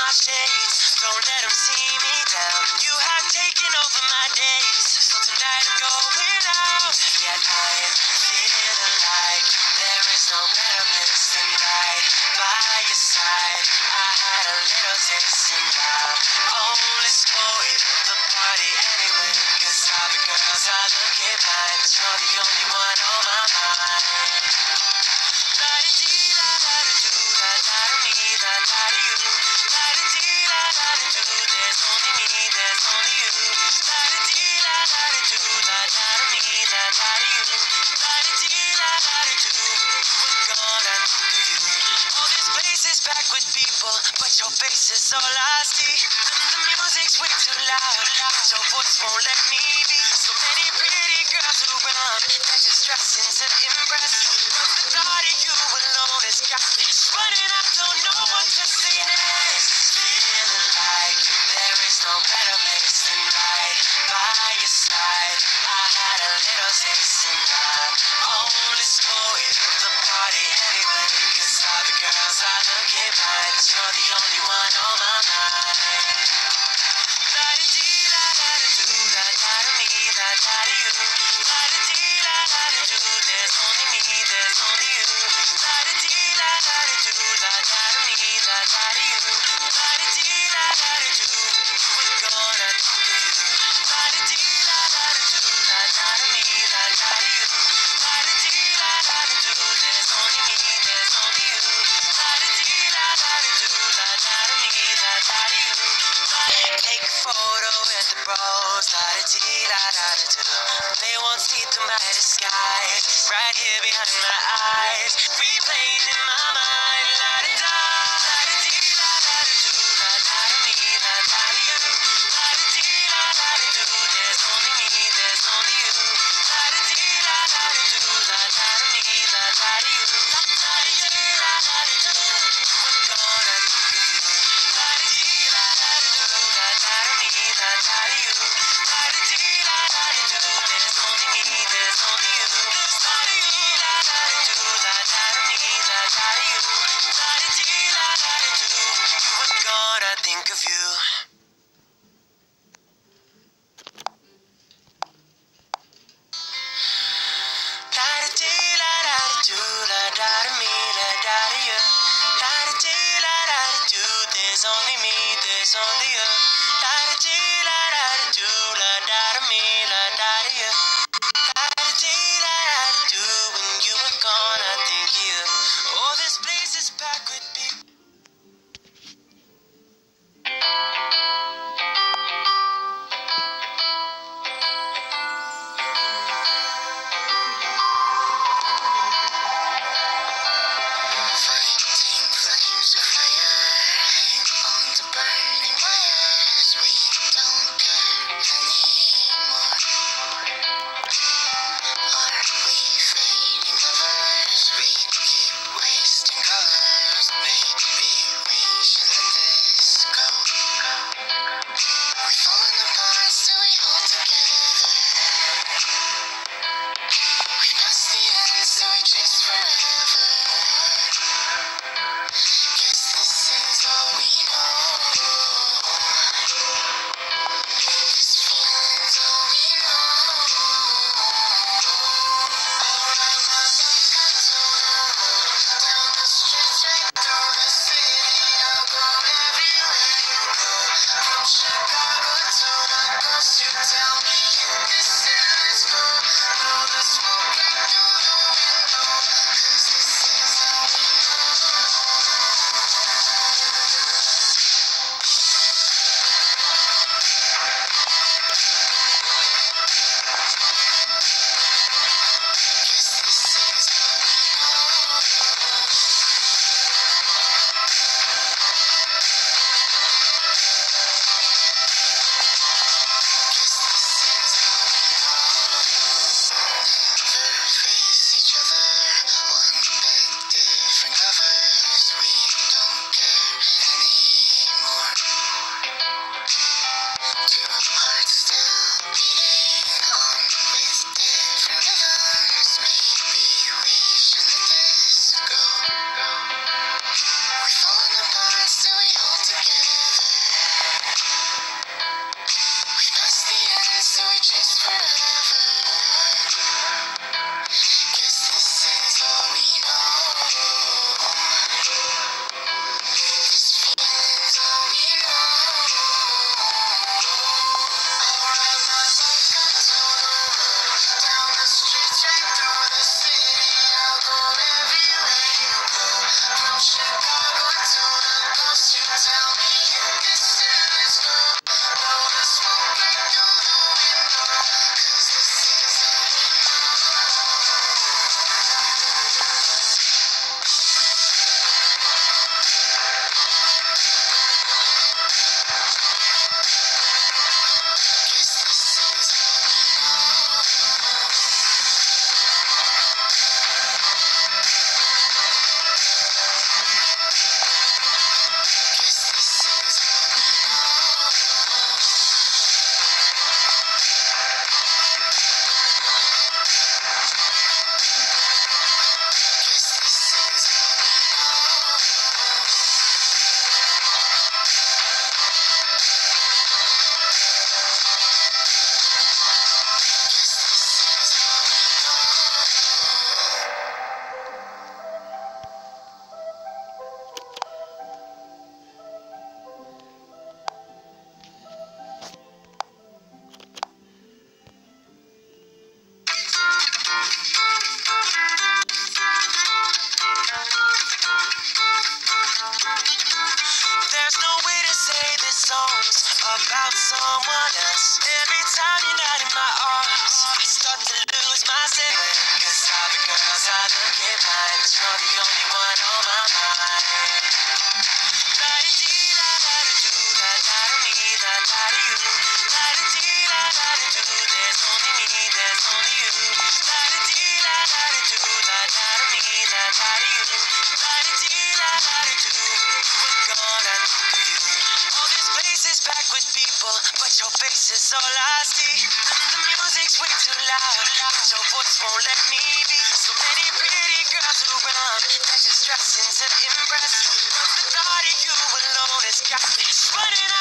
my shades. Don't let them see me down. You have taken over my days. So tonight I'm going out. Yet I am feeling like there is no better place than right by your side. I had a little taste and I'll only spoil the party anyway. Cause all the girls are looking fine. But you're the only one on my mind. La-di-dee-la-la-da-do, la-da-da-me, la-da-da-you. La-di-dee-la-la-da-do, there's only me, there's only you. La-di-dee-la-la-da-do, la-da-da-me, la-da-da-you. La-di-dee-la-la-da-do, we're gonna think of you. All this place is packed with people, but your face is all I see. And the music's way too loud, but your voice won't let me be. So many pretty girls around, they're just stressing to impress. But the thought of you alone has got me running. I don't know what to say next. Feeling like there is no better place than right by your side. I had a little taste and I'll only spoil the party anyway. Cause all the girls are looking fine. But you're the only one on my mind. La-di-dee-la-la-da-do, la-da-da-me, la-da-da-you. La-di-dee-la-la-da-do, there's only me, there's only you. La-di-dee-la-la-da-do, la-da-da-me, la-da-da-you. La-di-dee-la-la-da-do, we're gonna think of you. La-di-dee-la-la-da-do, la-da-da-me, la-da-da-you. La-di-dee-la-la-da-do, there's only me, there's only you. La-di-dee-la-la-da-do, la-da-da-me, la-da-da-you. Take a photo with the bros, la-da-dee-la-la-da-do. They won't see through my disguise, right here behind my eyes, replaying in my mind, la-da-da, la-da-dee-la-la-da-do, la-da-da-me, la-da-da-you. La-da-dee-la-la-da-do, there's only me, there's only you. La-da-dee-la-la-da-do, la-da-da-me, la-da-da-you. La-da-dee-la-la-da-do, we're gonna think of you. La-da-dee-la-la-da-do, la-da-da-me, la-da-da-you. La-da-dee-la-la-da-do, there's only me, there's only you. La-da-dee-la-la-da-do, la-da-da-me, la-da-da-you. La-da-dee-la-la-da-do, we're gonna think of you. La-da-dee-la-la-da-do, la-da-da-me, la-da-da-you. La-da-dee-la-la-da-do, there's only me, there's only you. La-da-dee-la-la-da-do, la-da-da-me, la-da-da-you. La-da-dee-la-la-da-do, when you were gone, I think you. Oh, this place is packed with people. Fighting flames of fire, hang on the burning wire. about someone else. Every time you're not in my arms, I start to lose myself. Cause all the girls are looking fine, but you're the only one on my mind. La-di-dee-la-la-di-doo, la-da-da-me, la-da-di-you. La-di-dee-la-la-di-doo, there's only me, there's only you. La-di-dee-la-la-di-doo, la-da-da-me, la-da-di-you. La-di-dee-la-la-di-doo, you were gone, I think of you. All these places packed with people, but your face is all I see. And the music's way too loud, but your voice won't let me be. So many pretty girls around that you're stressing to impress, but the thought of you alone has got me running